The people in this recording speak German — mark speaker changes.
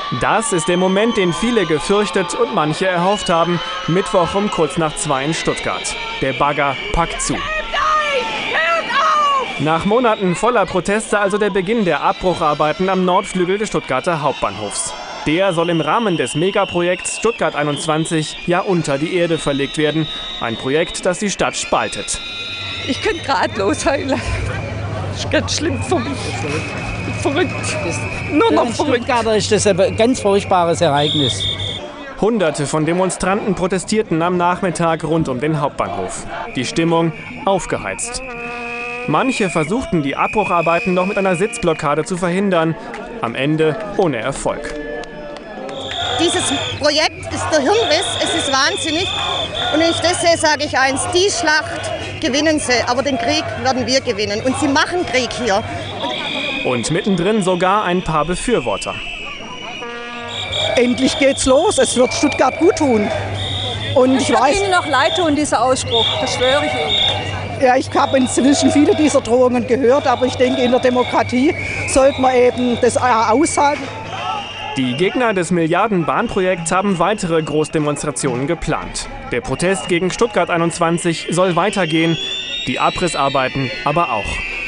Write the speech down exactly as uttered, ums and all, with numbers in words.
Speaker 1: Das ist der Moment, den viele gefürchtet und manche erhofft haben. Mittwoch um kurz nach zwei in Stuttgart. Der Bagger packt zu. Nach Monaten voller Proteste also der Beginn der Abbrucharbeiten am Nordflügel des Stuttgarter Hauptbahnhofs. Der soll im Rahmen des Megaprojekts Stuttgart einundzwanzig ja unter die Erde verlegt werden. Ein Projekt, das die Stadt spaltet.
Speaker 2: Ich könnte gerade losheulen. Das ist ganz schlimm für mich. Verrückt. Nur noch verrückt.
Speaker 3: Stuttgarter ist das ein ganz furchtbares Ereignis.
Speaker 1: Hunderte von Demonstranten protestierten am Nachmittag rund um den Hauptbahnhof. Die Stimmung aufgeheizt. Manche versuchten, die Abbrucharbeiten noch mit einer Sitzblockade zu verhindern. Am Ende ohne Erfolg.
Speaker 4: Dieses Projekt ist der Hirnriss, es ist wahnsinnig. Und wenn ich das sehe, sage ich eins, die Schlacht gewinnen sie, aber den Krieg werden wir gewinnen. Und sie machen Krieg hier.
Speaker 1: Und mittendrin sogar ein paar Befürworter.
Speaker 5: Endlich geht's los, es wird Stuttgart gut tun. Und ich
Speaker 2: Das
Speaker 5: weiß,
Speaker 2: wird Ihnen noch leid tun, dieser Ausspruch, das schwöre ich Ihnen.
Speaker 5: ja, ich habe inzwischen viele dieser Drohungen gehört, aber ich denke, in der Demokratie sollte man eben das aushalten.
Speaker 1: Die Gegner des Milliarden-Bahnprojekts haben weitere Großdemonstrationen geplant. Der Protest gegen Stuttgart einundzwanzig soll weitergehen, die Abrissarbeiten aber auch.